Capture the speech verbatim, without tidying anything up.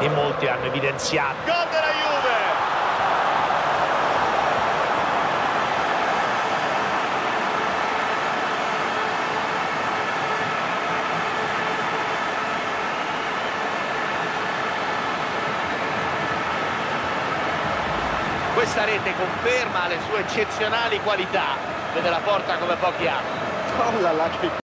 e molti hanno evidenziato. Gol della Juve! Questa rete conferma le sue eccezionali qualità, vede la porta come pochi altri. Oh là là, che